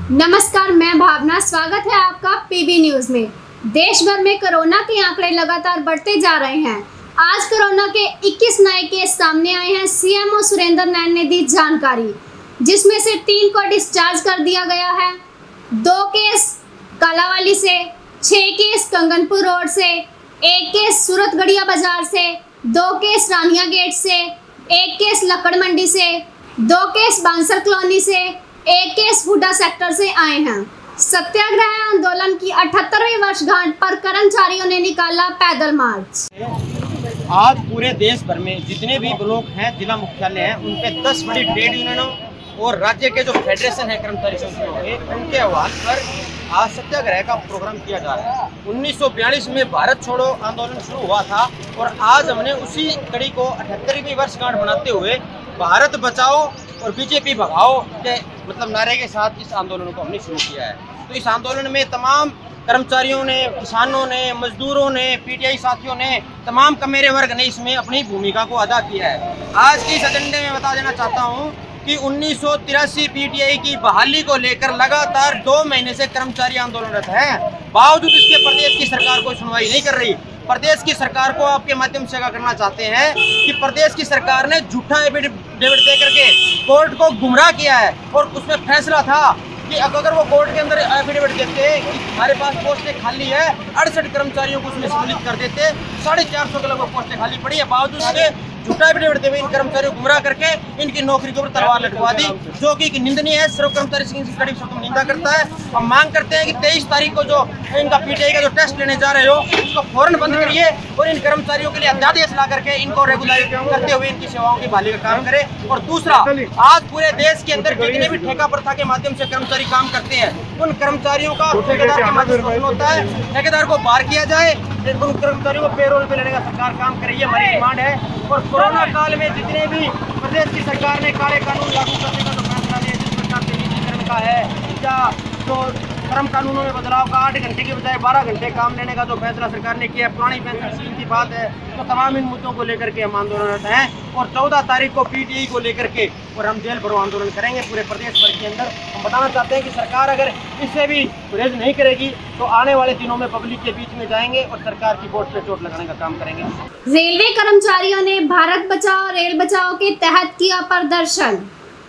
नमस्कार, मैं भावना। स्वागत है आपका पीबी न्यूज में। देश भर में कोरोना के आंकड़े लगातार बढ़ते जा रहे हैं। आज कोरोना के 21 नए केस सामने आए हैं। सीएमओ सुरेंद्र नैन ने दी जानकारी, जिसमें से 3 को डिस्चार्ज कर दिया गया है। 2 केस कालावाली से, 6 केस कंगनपुर रोड से, 1 केस सूरतगढ़िया बाजार से, 2 केस रानिया गेट से, 1 केस लक्कड़ मंडी से, 2 केस बांसर कॉलोनी से, 1 केस हुडा सेक्टर से आए हैं। सत्याग्रह आंदोलन की 78वीं वर्षगांठ पर कर्मचारियों ने निकाला पैदल मार्च। आज पूरे देश भर में जितने भी ब्लॉक हैं, जिला मुख्यालय हैं, उन पे 10 बड़ी ट्रेड यूनियनों और राज्य के जो फेडरेशन है कर्मचारी संगठनों के, उनके आह्वान पर आज सत्याग्रह का प्रोग्राम किया जा रहा है। 1942 में भारत छोड़ो आंदोलन शुरू हुआ था और आज हमने उसी कड़ी को 78वीं वर्षगांठ मनाते हुए भारत बचाओ और बीजेपी भगाओ के नारे के साथ इस आंदोलन को हमने शुरू किया है। तो इस आंदोलन में तमाम कर्मचारियों ने, किसानों ने, मजदूरों ने, पीटीआई साथियों ने, तमाम कमेरे वर्ग ने इसमें अपनी भूमिका को अदा किया है। आज के इस एजेंडे में बता देना चाहता हूँ कि 1983 पीटीआई की बहाली को लेकर लगातार 2 महीने से कर्मचारी आंदोलनरत हैं। बावजूद इसके प्रदेश की सरकार कोई सुनवाई नहीं कर रही। प्रदेश की सरकार को आपके माध्यम से क्या करना चाहते हैं कि प्रदेश की सरकार ने झूठा एफिडेविट दे करके कोर्ट को गुमराह किया है और उसमें फैसला था कि अगर वो कोर्ट के अंदर एफिडेविट देते कि हमारे पास पोस्टें खाली है, 68 कर्मचारियों को उसमें सम्मिलित कर देते। 450 के लगभग पोस्टें खाली पड़ी है। बावजूद उसके झूठा एफिडेविट देते हुए इन कर्मचारियों को गुमराह करके इनकी नौकरी के ऊपर तलवार लटकवा दी, जो कि निंदनीय है। सर्व कर्मचारी संघ की कड़ी शब्दों में निंदा करता है। हम मांग करते हैं कि 23 तारीख को जो इनका पीटीआई का जो टेस्ट लेने जा रहे हो, उसको फौरन बंद करिए और इन कर्मचारियों के लिए अध्यादेश ला करके इनको रेगुलर करते हुए इनकी सेवाओं की बहाली का काम करें। और दूसरा, आज पूरे देश के अंदर जितने भी ठेका प्रथा के माध्यम से कर्मचारी काम करते हैं, उन कर्मचारियों का ठेकेदार के माध्यम से होता है, ठेकेदार को बाहर किया जाए, उन कर्मचारियों को पेरोल पे लेने का सरकार काम करे, ये हमारी डिमांड है। और कोरोना काल में जितने भी प्रदेश की सरकार ने काले कानून लागू करने का जो फैसला लिया, जिस प्रकार से निजीकरण का है या जो श्रम कानूनों में बदलाव का 8 घंटे के बजाय 12 घंटे काम लेने का जो फैसला सरकार ने किया, पुरानी पेंशन स्कीम की बात है, तो तमाम इन मुद्दों को लेकर के हम आंदोलनरत हैं। और 14 तारीख को पीटीआई को लेकर के और हम जेल भरो आंदोलन करेंगे पूरे प्रदेश भर के अंदर। हम बताना चाहते हैं कि सरकार अगर इससे भी गुरेज नहीं करेगी तो आने वाले दिनों में पब्लिक के बीच में जाएंगे और सरकार की वोट पे चोट लगाने का काम करेंगे। रेलवे कर्मचारियों ने भारत बचाओ रेल बचाओ के तहत किया प्रदर्शन।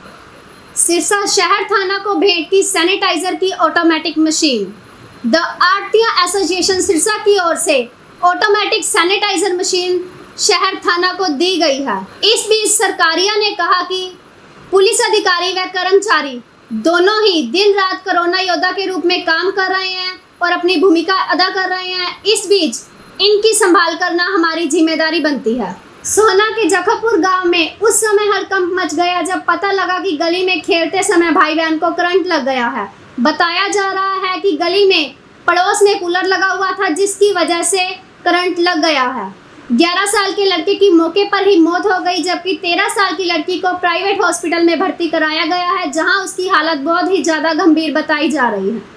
सिरसा शहर थाना को भेंट की सैनिटाइजर की automatic machine. The Aarti association Sirsa की ओर से ऑटोमेटिक सैनिटाइजर मशीन शहर थाना को दी गई है। इस बीच सरकारिया ने कहा कि पुलिस अधिकारी व कर्मचारी दोनों ही दिन रात कोरोना योद्धा के रूप में काम कर रहे हैं और अपनी भूमिका अदा कर रहे हैं। इस बीच इनकी संभाल करना हमारी जिम्मेदारी बनती है। सोहना के जखोपुर गांव में उस समय हड़कंप मच गया जब पता लगा कि गली में खेलते समय भाई बहन को करंट लग गया है। बताया जा रहा है कि गली में पड़ोस में कूलर लगा हुआ था, जिसकी वजह से करंट लग गया है। 11 साल के लड़के की मौके पर ही मौत हो गई, जबकि 13 साल की लड़की को प्राइवेट हॉस्पिटल में भर्ती कराया गया है, जहां उसकी हालत बहुत ही ज्यादा गंभीर बताई जा रही है।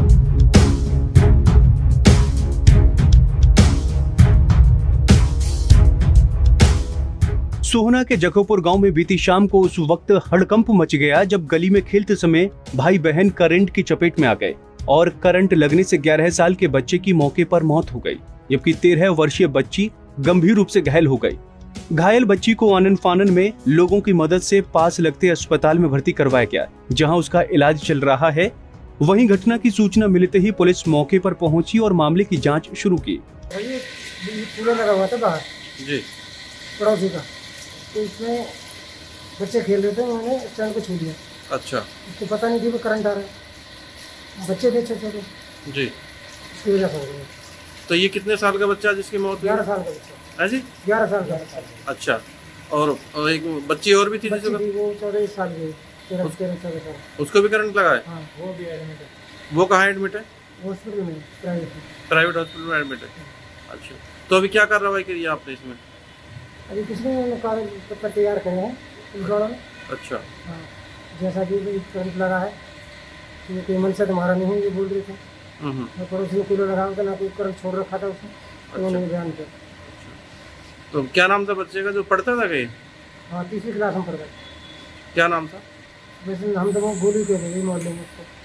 सोहना के जखोपुर गांव में बीती शाम को उस वक्त हड़कंप मच गया जब गली में खेलते समय भाई बहन करंट की चपेट में आ गए और करंट लगने से 11 साल के बच्चे की मौके पर मौत हो गई, जबकि 13 वर्षीय बच्ची गंभीर रूप से घायल हो गई। घायल बच्ची को आनन फानन में लोगों की मदद से पास लगते अस्पताल में भर्ती करवाया गया, जहां उसका इलाज चल रहा है। वहीं घटना की सूचना मिलते ही पुलिस मौके पर पहुंची और मामले की जाँच शुरू की। लगा हुआ था बाहर जी, पड़ोसी का, तो इसमें बच्चे खेल रहे थे, मैंने स्टैंड को छू दिया। अच्छा, उसको पता नहीं थी वो करंट आ रहा है। बच्चे थे छोटे जी, इसकी वजह से हो गई। तो ये कितने साल का बच्चा जिसकी मौत हुई? 11 साल का बच्चा है जी, 11 साल का। अच्छा, और एक बच्ची और भी थी वो 14 साल की, 13 साल का। उसको भी करंट लगा है? हाँ, वो भी एडमिट है। वो कहाँ एडमिट है? हॉस्पिटल में, प्राइवेट हॉस्पिटल में एडमिट है। अच्छा, तो अभी क्या कार्रवाई करी आपने इसमें? अभी किसने कागज पत्र तैयार करे हैं पुलिस वालों ने। अच्छा, हाँ, जैसा कि करंट लगा है, ये कोई मन से तुम्हारा नहीं है, ये बोल रहे थे। पड़ोसी ने कूलर लगा था, ना कोई करंट छोड़ रखा था उसने, उन्होंने बयान किया। तो क्या नाम था बच्चे का जो पढ़ता था कहीं? हाँ, 3री क्लास में पढ़ता था। क्या नाम था? वैसे हम तो वो गोली के थे मोहल्ले में उसको।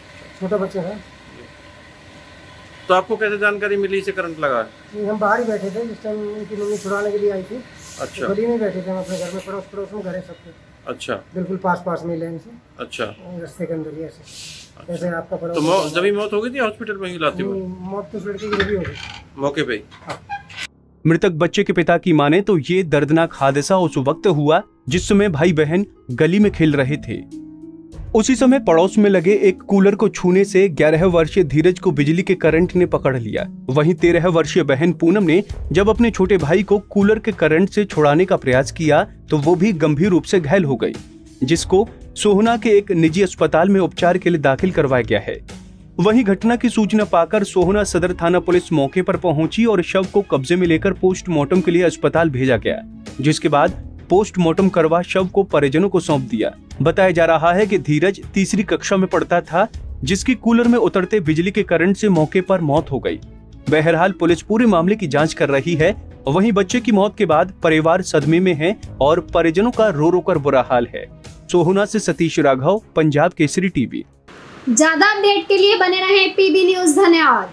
छोटा बच्चा था। तो आपको कैसे जानकारी मिली इसे करंट लगा है? हम बाहर ही बैठे थे जिस टाइम उनकी मम्मी छुड़ाने के लिए आई थी। अच्छा। गली में बैठे थे हम अपने घर में, पड़ोस में घर है सबके। अच्छा। बिल्कुल पास में लेन से। अच्छा। रास्ते के अंदर ही ऐसे। अच्छा। ऐसे आपका पड़ोस। तो जब मौत हो गई थी हॉस्पिटल में ही लाती हुई? मौत तो लड़की की जब हो गई मौके पे ही। मृतक बच्चे के पिता की माने तो ये दर्दनाक हादसा उस वक्त हुआ जिस समय भाई बहन गली में खेल रहे थे। उसी समय पड़ोस में लगे एक कूलर को छूने से 11 वर्षीय धीरज को बिजली के करंट ने पकड़ लिया। वहीं 13 वर्षीय बहन पूनम ने जब अपने छोटे भाई को कूलर के करंट से छुड़ाने का प्रयास किया तो वो भी गंभीर रूप से घायल हो गई, जिसको सोहना के एक निजी अस्पताल में उपचार के लिए दाखिल करवाया गया है। वहीं घटना की सूचना पाकर सोहना सदर थाना पुलिस मौके पर पहुंची और शव को कब्जे में लेकर पोस्टमार्टम के लिए अस्पताल भेजा गया, जिसके बाद पोस्टमार्टम करवा शव को परिजनों को सौंप दिया। बताया जा रहा है कि धीरज तीसरी कक्षा में पढ़ता था, जिसकी कूलर में उतरते बिजली के करंट से मौके पर मौत हो गई। बहरहाल पुलिस पूरे मामले की जांच कर रही है। वहीं बच्चे की मौत के बाद परिवार सदमे में है और परिजनों का रो रो कर बुरा हाल है। सोहना से सतीश राघव, पंजाब केसरी टीवी। ज्यादा अपडेट के लिए बने रहें पीबी न्यूज। धन्यवाद।